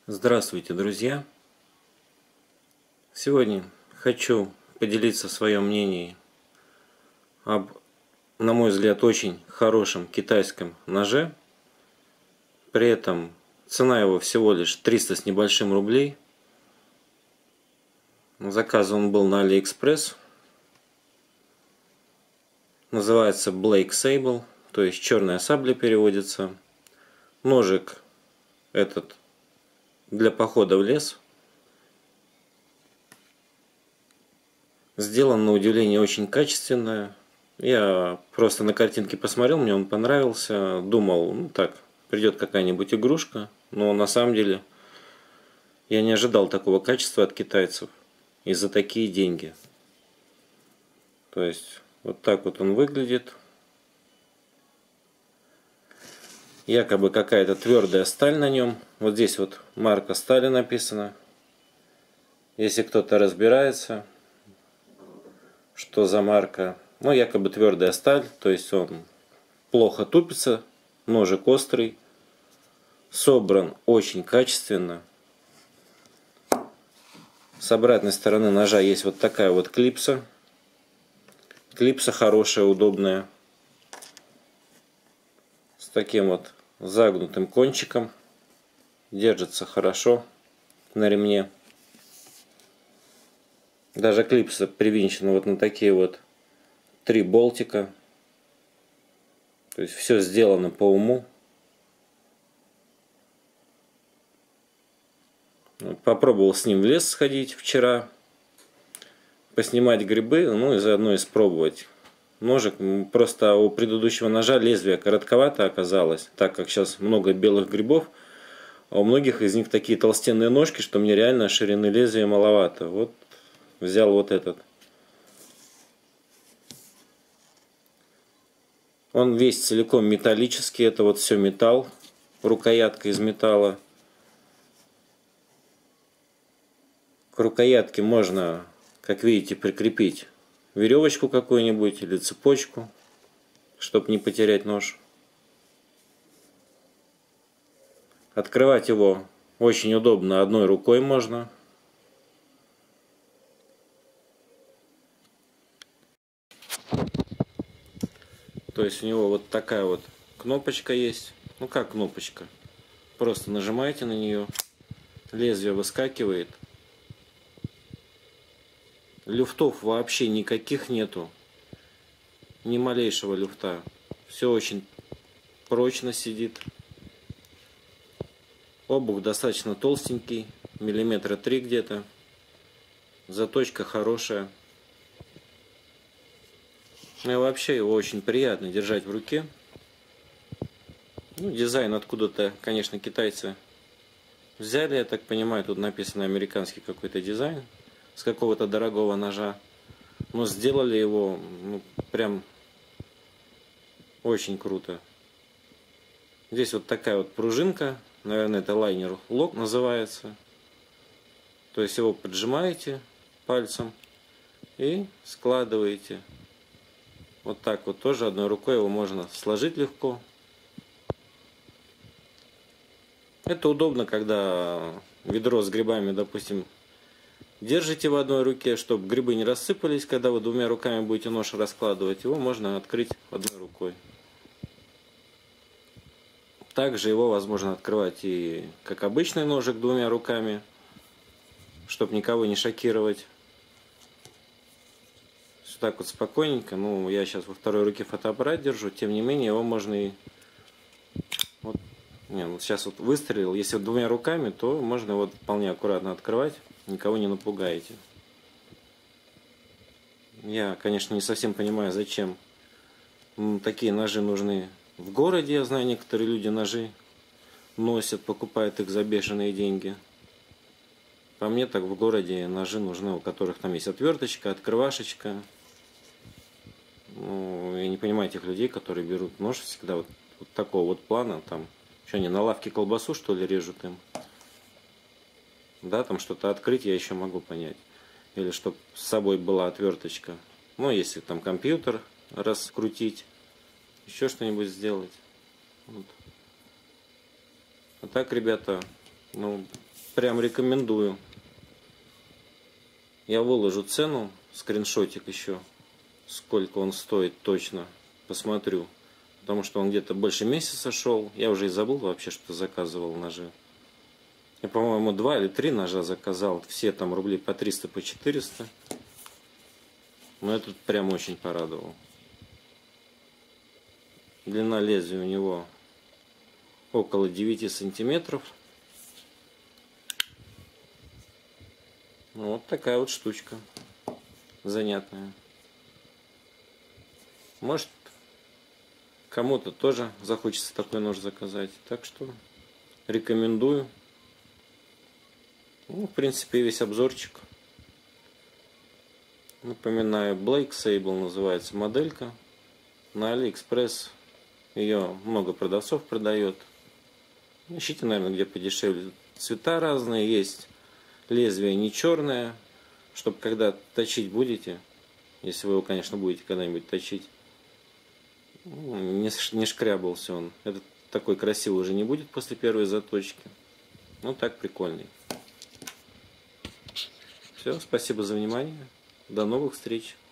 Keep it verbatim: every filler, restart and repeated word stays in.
Здравствуйте, друзья! Сегодня хочу поделиться своим мнением об, на мой взгляд, очень хорошем китайском ноже. При этом цена его всего лишь триста с небольшим рублей. Заказан он был на AliExpress. Называется Black Sable, то есть черная сабля переводится. Ножик этот для похода в лес. Сделан, на удивление, очень качественно. Я просто на картинке посмотрел, мне он понравился. Думал, ну так, придет какая-нибудь игрушка. Но на самом деле я не ожидал такого качества от китайцев. И за такие деньги. То есть вот так вот он выглядит. Якобы какая-то твердая сталь на нем. Вот здесь вот марка стали написана. Если кто-то разбирается, что за марка. Ну, якобы твердая сталь. То есть он плохо тупится. Ножик острый. Собран очень качественно. С обратной стороны ножа есть вот такая вот клипса. Клипса хорошая, удобная. С таким вот загнутым кончиком. Держится хорошо на ремне. Даже клипса привинчена вот на такие вот три болтика. То есть все сделано по уму. Попробовал с ним в лес сходить вчера. Поснимать грибы, ну и заодно испробовать. Ножик, просто у предыдущего ножа лезвие коротковато оказалось, так как сейчас много белых грибов, а у многих из них такие толстенные ножки, что мне реально ширины лезвия маловато. Вот взял вот этот. Он весь целиком металлический, это вот все металл, рукоятка из металла. К рукоятке можно, как видите, прикрепить веревочку какую-нибудь или цепочку, чтобы не потерять нож. Открывать его очень удобно, одной рукой можно. То есть у него вот такая вот кнопочка есть. Ну как кнопочка? Просто нажимаете на нее, лезвие выскакивает. Люфтов вообще никаких нету. Ни малейшего люфта. Все очень прочно сидит. Обух достаточно толстенький. Миллиметра три где-то. Заточка хорошая. И вообще его очень приятно держать в руке. Ну, дизайн откуда-то, конечно, китайцы взяли. Я так понимаю, тут написано американский какой-то дизайн. С какого-то дорогого ножа. Но сделали его, ну, прям очень круто. Здесь вот такая вот пружинка. Наверное, это лайнер лок называется. То есть его поджимаете пальцем и складываете. Вот так вот тоже одной рукой его можно сложить легко. Это удобно, когда ведро с грибами, допустим, держите в одной руке, чтобы грибы не рассыпались. Когда вы двумя руками будете нож раскладывать, его можно открыть одной рукой. Также его возможно открывать и как обычный ножик двумя руками, чтобы никого не шокировать. Вот так вот спокойненько. Ну, я сейчас во второй руке фотоаппарат держу, тем не менее его можно и... Вот, не, вот сейчас вот выстрелил. Если вот двумя руками, то можно его вполне аккуратно открывать. Никого не напугаете. Я, конечно, не совсем понимаю, зачем такие ножи нужны в городе. Я знаю, некоторые люди ножи носят, покупают их за бешеные деньги. По мне так в городе ножи нужны, у которых там есть отверточка, открывашечка. Ну, я не понимаю этих людей, которые берут нож всегда вот, вот такого вот плана. Там, что они на лавке колбасу, что ли, режут им? Да, там что-то открыть я еще могу понять. Или чтобы с собой была отверточка. Ну, если там компьютер раскрутить, еще что-нибудь сделать. Вот. А так, ребята, ну, прям рекомендую. Я выложу цену, скриншотик еще, сколько он стоит точно, посмотрю. Потому что он где-то больше месяца шел. Я уже и забыл вообще, что заказывал ножи. Я, по-моему, два или три ножа заказал. Все там рублей по триста, по четыреста. Но этот прям очень порадовал. Длина лезвия у него около девяти сантиметров. Вот такая вот штучка. Занятная. Может, кому-то тоже захочется такой нож заказать. Так что рекомендую. Ну, в принципе, весь обзорчик. Напоминаю, Blake Sable называется моделька. На AliExpress ее много продавцов продает. Ищите, наверное, где подешевле. Цвета разные есть. Лезвие не черное. Чтобы когда точить будете, если вы его, конечно, будете когда-нибудь точить, не, не шкрябался он. Этот такой красивый уже не будет после первой заточки. Ну так прикольный. Все, спасибо за внимание. До новых встреч.